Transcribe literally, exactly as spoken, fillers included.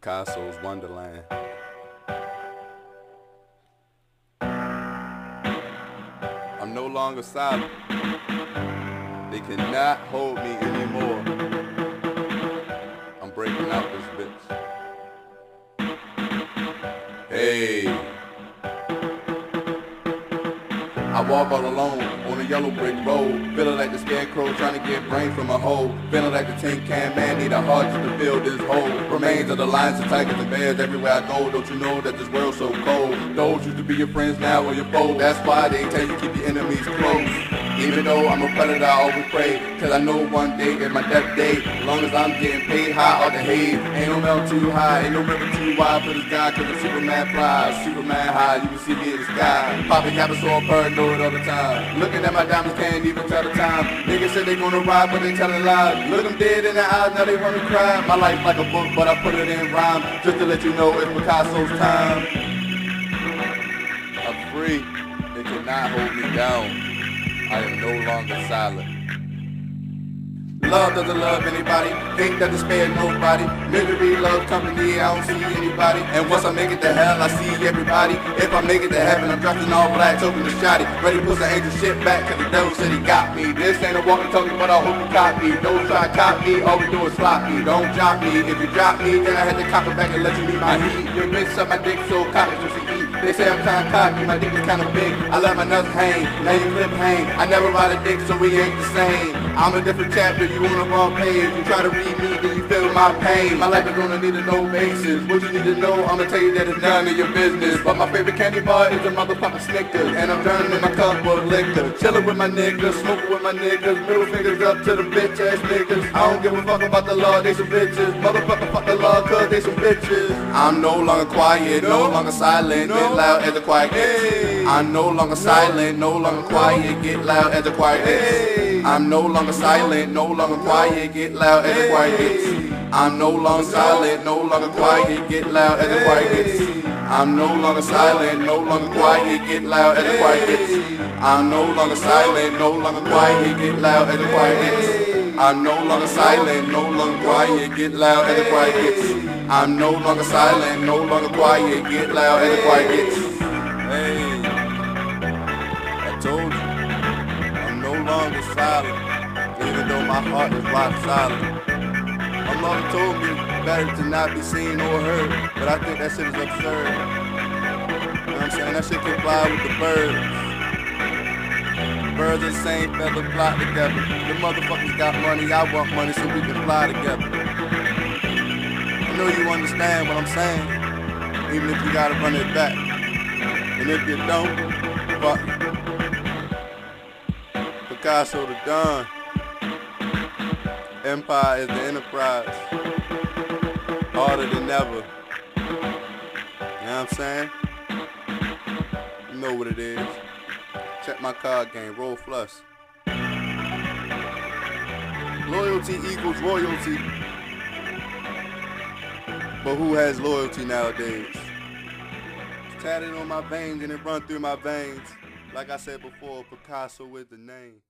Picasso's Wonderland. I'm no longer silent. They cannot hold me anymore. I'm breaking out this bitch. Hey. I walk all alone on a yellow brick road, feeling like the scarecrow trying to get brains from a hole, feeling like the tin can man need a heart just to fill this hole. Remains of the lions and tigers and bears everywhere I go. Don't you know that this world's so cold? Those used to be your friends now are your foes. That's why they tell you keep your enemies close. Even though I'm a predator, I always pray, cause I know one day is my death day. As long as I'm getting paid high or the hay, ain't no mountain too high, ain't no river too wide for the sky, cause the Superman flies, Superman high, you can see me in the sky. Poppin' yappin' so I'm paranoid all the time. Looking at my diamonds, can't even tell the time. Niggas say they gonna ride, but they tellin' lies. Look them dead in the eyes, now they wanna cry. My life like a book, but I put it in rhyme, just to let you know it's Picasso's time. I'm free, they cannot hold me down. I am no longer silent. Love doesn't love anybody, hate doesn't spare nobody. Misery loves company, I don't see anybody. And once I make it to hell, I see everybody. If I make it to heaven, I'm dressed in all black, token the shotty, ready to put some angel shit back, cause the devil said he got me. This ain't a walkie talkie, but I hope you caught me. Don't try to cop me, all we do is sloppy. Don't drop me, if you drop me, then I had to cop it back and let you meet my heat. Your bitch suck my dick so cocky so she eat. They say I'm kinda cocky, my dick is kinda big. I let my nuts hang, now you clip hang. I never ride a dick, so we ain't the same. I'm a different chapter, you on the wrong page. You try to read me, then you feel my pain. My life is gonna need a no basis. What you need to know, I'ma tell you that it's none of your business. But my favorite candy bar is a motherfucking Snickers. And I'm drowning in my cup of liquor. Chillin' with my niggas, smoking with my niggas. Middle fingers up to the bitch ass niggas. I don't give a fuck about the law, they some bitches. Motherfucker fuck the law, cause they some bitches. I'm no longer quiet, no longer silent. Get loud as a quiet gets. I'm no longer silent, no longer quiet. Get loud as a quiet gets. I'm no longer silent, no longer quiet. Get loud as a quiet gets. I'm no longer silent, no longer quiet. Get loud as a quiet gets. I'm no longer silent, no longer quiet. Get loud as a quiet gets. I'm no longer silent, no longer quiet. Get loud as a quiet gets. I'm no longer silent, no longer quiet. Get loud as a quiet gets. I'm no longer silent, no longer quiet. Get loud as a quiet gets. Hey, I told you, I'm no longer silent, even though my heart is rock solid. My mother told me better to not be seen or heard, but I think that shit is absurd. You know what I'm saying? That shit can fly with the birds. Birds of the same feather fly together. The motherfuckers got money, I want money, so we can fly together. I know you understand what I'm saying, even if you gotta run it back. And if you don't, fuck it. Picasso the Don. Empire is the enterprise. Harder than ever. You know what I'm saying? You know what it is. Check my card game, roll flush. Loyalty equals royalty. But who has loyalty nowadays? It's tatted on my veins and it run through my veins. Like I said before, Picasso is the name.